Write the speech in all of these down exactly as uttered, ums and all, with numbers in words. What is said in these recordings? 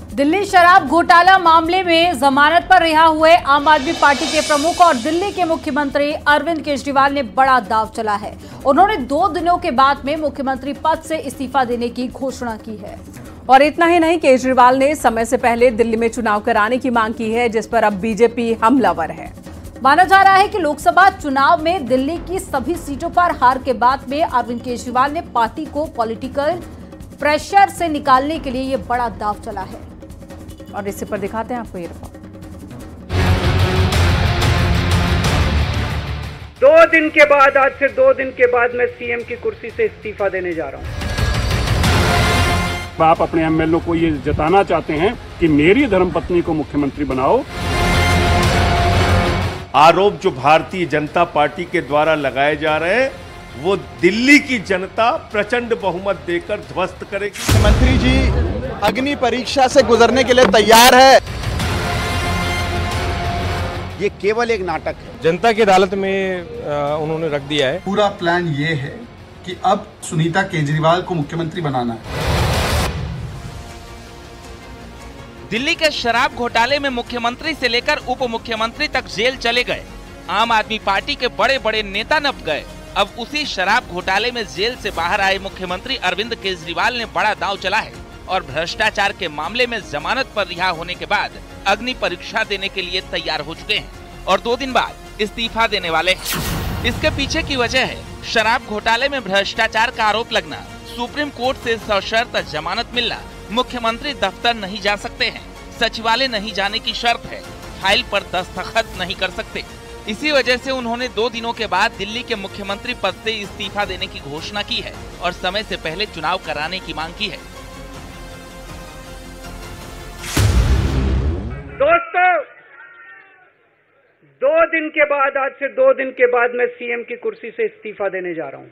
दिल्ली शराब घोटाला मामले में जमानत पर रिहा हुए आम आदमी पार्टी के प्रमुख और दिल्ली के मुख्यमंत्री अरविंद केजरीवाल ने बड़ा दांव चला है। उन्होंने दो दिनों के बाद में मुख्यमंत्री पद से इस्तीफा देने की घोषणा की है। और इतना ही नहीं, केजरीवाल ने समय से पहले दिल्ली में चुनाव कराने की मांग की है, जिस पर अब बीजेपी हमलावर है। माना जा रहा है कि लोकसभा चुनाव में दिल्ली की सभी सीटों पर हार के बाद में अरविंद केजरीवाल ने पार्टी को पॉलिटिकल प्रेशर से निकालने के लिए ये बड़ा दांव चला है। और इसी पर दिखाते हैं आपको ये रिपोर्ट। दो दिन के बाद, आज से दो दिन के बाद मैं सीएम की कुर्सी से इस्तीफा देने जा रहा हूं। आप अपने एमएलए को ये जताना चाहते हैं कि मेरी धर्मपत्नी को मुख्यमंत्री बनाओ। आरोप जो भारतीय जनता पार्टी के द्वारा लगाए जा रहे हैं वो दिल्ली की जनता प्रचंड बहुमत देकर ध्वस्त करेगी। मुख्यमंत्री जी अग्नि परीक्षा से गुजरने के लिए तैयार है। ये केवल एक नाटक है, जनता की अदालत में उन्होंने रख दिया है। पूरा प्लान ये है कि अब सुनीता केजरीवाल को मुख्यमंत्री बनाना है। दिल्ली के शराब घोटाले में मुख्यमंत्री से लेकर उप मुख्यमंत्री तक जेल चले गए। आम आदमी पार्टी के बड़े बड़े नेता नप गए। अब उसी शराब घोटाले में जेल से बाहर आए मुख्यमंत्री अरविंद केजरीवाल ने बड़ा दांव चला है और भ्रष्टाचार के मामले में जमानत पर रिहा होने के बाद अग्नि परीक्षा देने के लिए तैयार हो चुके हैं और दो दिन बाद इस्तीफा देने वाले हैं। इसके पीछे की वजह है शराब घोटाले में भ्रष्टाचार का आरोप लगना, सुप्रीम कोर्ट से सशर्त जमानत मिलना, मुख्यमंत्री दफ्तर नहीं जा सकते हैं, सचिवालय नहीं जाने की शर्त है, फाइल पर दस्तखत नहीं कर सकते। इसी वजह से उन्होंने दो दिनों के बाद दिल्ली के मुख्यमंत्री पद से इस्तीफा देने की घोषणा की है और समय से पहले चुनाव कराने की मांग की है। दोस्तों, दो दिन के बाद, आज से दो दिन के बाद मैं सीएम की कुर्सी से इस्तीफा देने जा रहा हूं।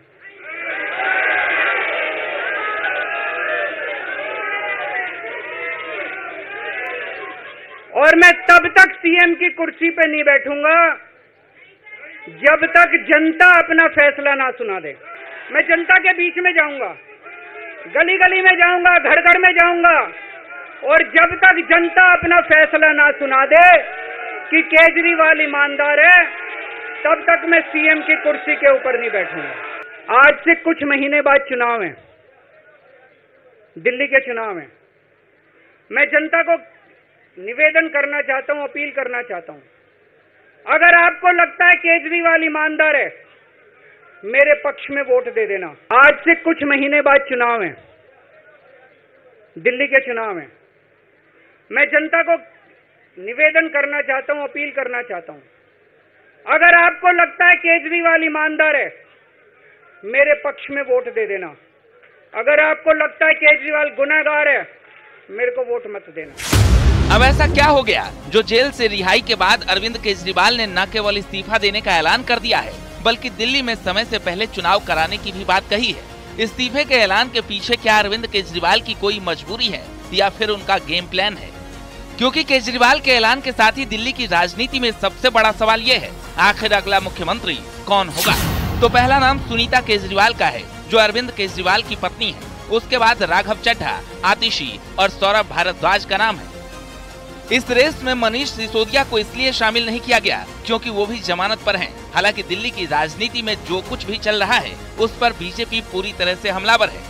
और मैं तब तक सीएम की कुर्सी पे नहीं बैठूंगा जब तक जनता अपना फैसला ना सुना दे। मैं जनता के बीच में जाऊंगा, गली गली में जाऊंगा, घर घर में जाऊंगा और जब तक जनता अपना फैसला ना सुना दे कि केजरीवाल ईमानदार है, तब तक मैं सीएम की कुर्सी के ऊपर नहीं बैठूंगा। आज से कुछ महीने बाद चुनाव है, दिल्ली के चुनाव है। मैं जनता को निवेदन करना चाहता हूं, अपील करना चाहता हूं, अगर आपको लगता है केजरीवाल ईमानदार है, मेरे पक्ष में वोट दे देना। आज से कुछ महीने बाद चुनाव है, दिल्ली के चुनाव है। मैं जनता को निवेदन करना चाहता हूं, अपील करना चाहता हूं, अगर आपको लगता है केजरीवाल ईमानदार है, मेरे पक्ष में वोट दे देना। अगर आपको लगता है केजरीवाल गुनहगार है, मेरे को वोट मत देना। अब ऐसा क्या हो गया जो जेल से रिहाई के बाद अरविंद केजरीवाल ने न केवल इस्तीफा देने का ऐलान कर दिया है, बल्कि दिल्ली में समय से पहले चुनाव कराने की भी बात कही है। इस्तीफे के ऐलान के पीछे क्या अरविंद केजरीवाल की कोई मजबूरी है या फिर उनका गेम प्लान है? क्योंकि केजरीवाल के ऐलान के साथ ही दिल्ली की राजनीति में सबसे बड़ा सवाल ये है, आखिर अगला मुख्यमंत्री कौन होगा? तो पहला नाम सुनीता केजरीवाल का है, जो अरविंद केजरीवाल की पत्नी है। उसके बाद राघव चड्ढा, आतिशी और सौरभ भारद्वाज का नाम है। इस रेस में मनीष सिसोदिया को इसलिए शामिल नहीं किया गया क्योंकि वो भी जमानत पर हैं। हालांकि दिल्ली की राजनीति में जो कुछ भी चल रहा है उस पर बीजेपी पूरी तरह से हमलावर है।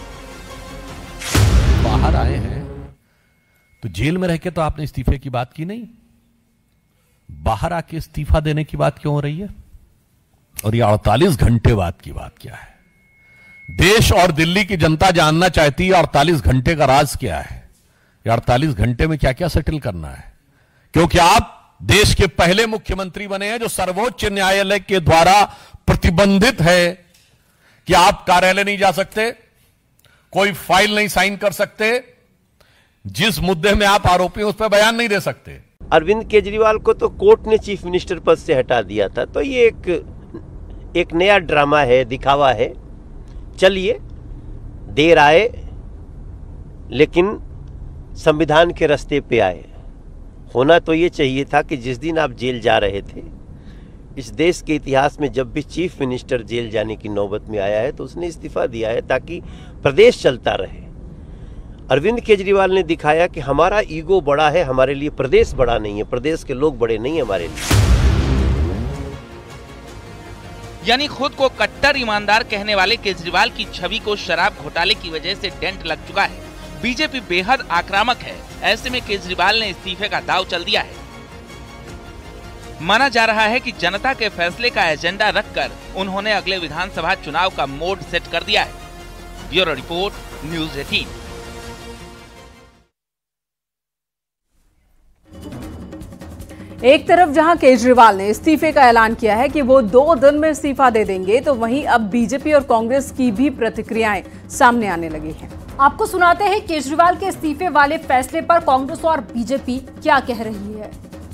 बाहर आए हैं तो जेल में रह के तो आपने इस्तीफे की बात की नहीं, बाहर आके इस्तीफा देने की बात क्यों हो रही है? और ये अड़तालीस घंटे बाद की बात क्या है? देश और दिल्ली की जनता जानना चाहती है अड़तालीस घंटे का राज क्या है, अड़तालीस घंटे में क्या क्या सेटल करना है। क्योंकि आप देश के पहले मुख्यमंत्री बने हैं जो सर्वोच्च न्यायालय के द्वारा प्रतिबंधित है कि आप कार्यालय नहीं जा सकते, कोई फाइल नहीं साइन कर सकते, जिस मुद्दे में आप आरोपी हैं उस पर बयान नहीं दे सकते। अरविंद केजरीवाल को तो कोर्ट ने चीफ मिनिस्टर पद से हटा दिया था, तो ये एक एक नया ड्रामा है, दिखावा है। चलिए, देर आए लेकिन संविधान के रास्ते पे आए। होना तो ये चाहिए था कि जिस दिन आप जेल जा रहे थे, इस देश के इतिहास में जब भी चीफ मिनिस्टर जेल जाने की नौबत में आया है तो उसने इस्तीफा दिया है ताकि प्रदेश चलता रहे। अरविंद केजरीवाल ने दिखाया कि हमारा ईगो बड़ा है, हमारे लिए प्रदेश बड़ा नहीं है, प्रदेश के लोग बड़े नहीं है हमारे लिए। यानी खुद को कट्टर ईमानदार कहने वाले केजरीवाल की छवि को शराब घोटाले की वजह से डेंट लग चुका है। बीजेपी बेहद आक्रामक है, ऐसे में केजरीवाल ने इस्तीफे का दाव चल दिया है। माना जा रहा है कि जनता के फैसले का एजेंडा रखकर उन्होंने अगले विधानसभा चुनाव का मोड सेट कर दिया है। ब्यूरो रिपोर्ट, न्यूज़ अठारह। एक तरफ जहां केजरीवाल ने इस्तीफे का ऐलान किया है कि वो दो दिन में इस्तीफा दे देंगे, तो वहीं अब बीजेपी और कांग्रेस की भी प्रतिक्रियाएं सामने आने लगी हैं। आपको सुनाते हैं केजरीवाल के इस्तीफे वाले फैसले पर कांग्रेस और बीजेपी क्या कह रही है।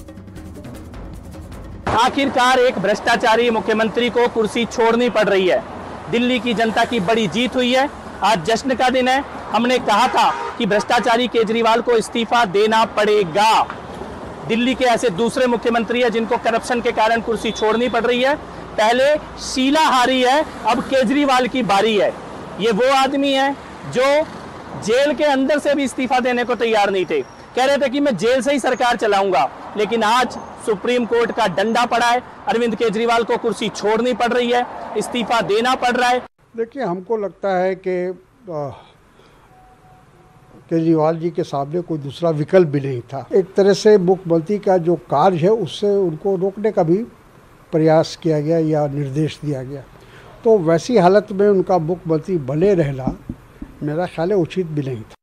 आखिरकार एक भ्रष्टाचारी मुख्यमंत्री को कुर्सी छोड़नी पड़ रही है। दिल्ली की जनता की बड़ी जीत हुई है। आज जश्न का दिन है। हमने कहा था कि भ्रष्टाचारी केजरीवाल को इस्तीफा देना पड़ेगा। दिल्ली के ऐसे दूसरे मुख्यमंत्री है जिनको करप्शन के कारण कुर्सी छोड़नी पड़ रही है। पहले शीला हारी है, अब केजरीवाल की बारी है। ये वो आदमी है जो जेल के अंदर से भी इस्तीफा देने को तैयार नहीं थे। कह रहे थे कि मैं जेल से ही सरकार चलाऊंगा, लेकिन आज सुप्रीम कोर्ट का डंडा पड़ा है। अरविंद केजरीवाल को कुर्सी छोड़नी पड़ रही है, इस्तीफा देना पड़ रहा है। देखिए, हमको लगता है कि केजरीवाल जी के सामने कोई दूसरा विकल्प भी नहीं था। एक तरह से मुख्यमंत्री का जो कार्य है उससे उनको रोकने का भी प्रयास किया गया या निर्देश दिया गया, तो वैसी हालत में उनका मुख्यमंत्री बने रहना मेरा ख्याल है उचित भी नहीं था।